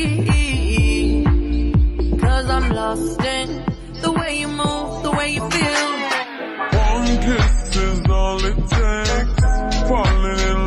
'Cause I'm lost in the way you move, the way you feel. One kiss is all it takes. Falling in